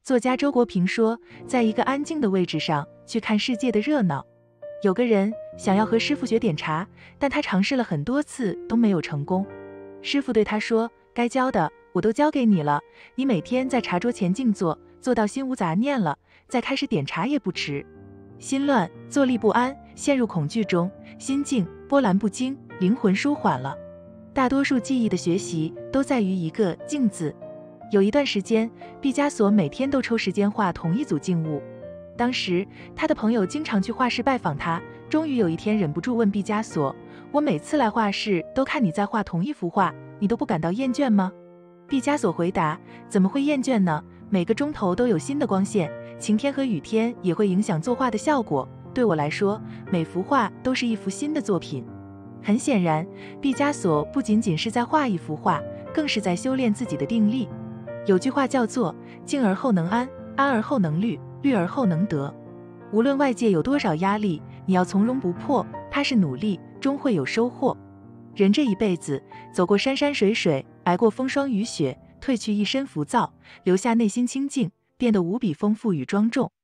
作家周国平说，在一个安静的位置上去看世界的热闹。有个人想要和师傅学点茶，但他尝试了很多次都没有成功。师傅对他说，该教的我都教给你了，你每天在茶桌前静坐，做到心无杂念了，再开始点茶也不迟。心乱，坐立不安，陷入恐惧中，心静，波澜不惊，灵魂舒缓了。大多数技艺的学习都在于一个静字。有一段时间，毕加索每天都抽时间画同一组静物。当时他的朋友经常去画室拜访他，终于有一天忍不住问毕加索，我每次来画室都看你在画同一幅画，你都不感到厌倦吗？毕加索回答，怎么会厌倦呢？每个钟头都有新的光线，晴天和雨天也会影响作画的效果，对我来说，每幅画都是一幅新的作品。很显然，毕加索不仅仅是在画一幅画，更是在修炼自己的定力。有句话叫做，静而后能安，安而后能虑，虑而后能得。无论外界有多少压力，你要从容不迫，踏实努力，终会有收获。人这一辈子，走过山山水水，挨过风霜雨雪，褪去一身浮躁，留下内心清静，变得无比丰富与庄重。